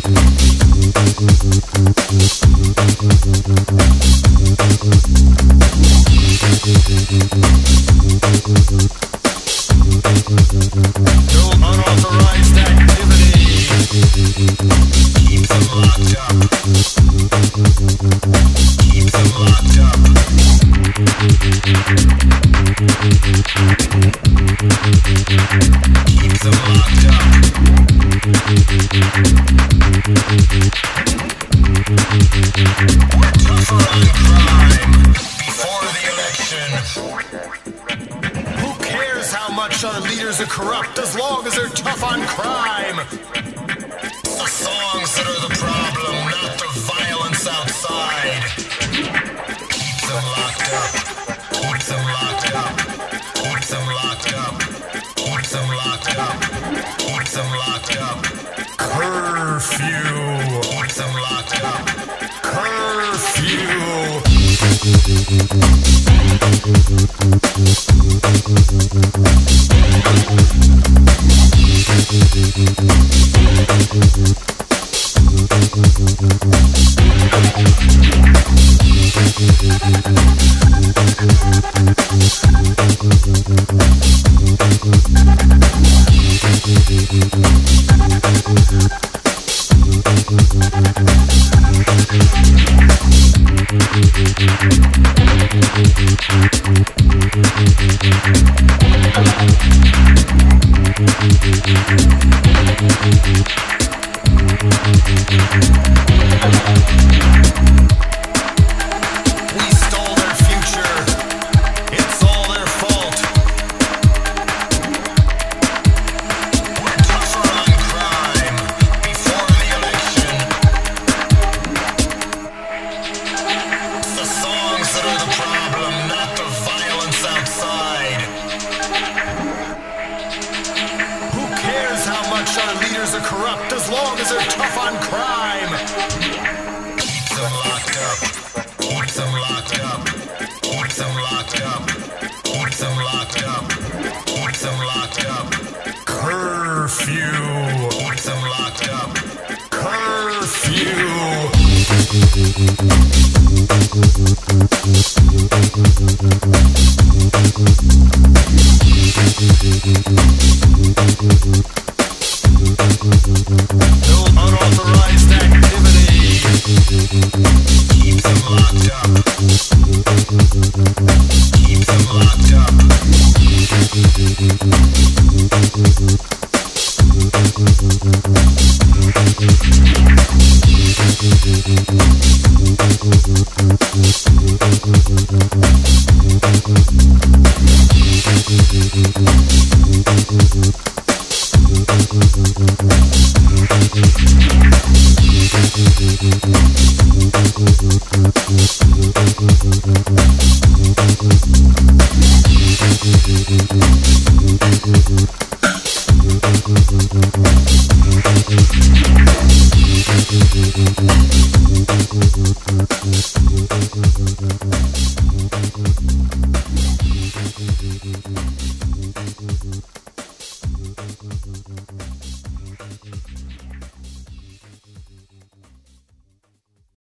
unauthorized activity. Keep them locked up. Keep them locked up. Keep them locked up. We're tougher on crime before the election. Who cares how much our leaders are corrupt as long as they're tough on crime? The songs that are the problem, not the violence outside. Keep them locked up. Keep them locked up. Keep them locked up. Keep them locked up. Keep them locked up. Curfew. Keep them locked up. Curfew. We stole their future. It's all their fault. We're tougher on crime before the election. The songs that are the problem, not the violence outside. Who cares how much our leaders are corrupt as long as they're tough on crime? Keep them locked up. Keep them locked up. Keep them locked up. Keep them locked up. Keep them locked up. Curfew. Keep them locked up. Curfew. No unauthorized activity. Keep them locked up. Keep them locked up. Thank you.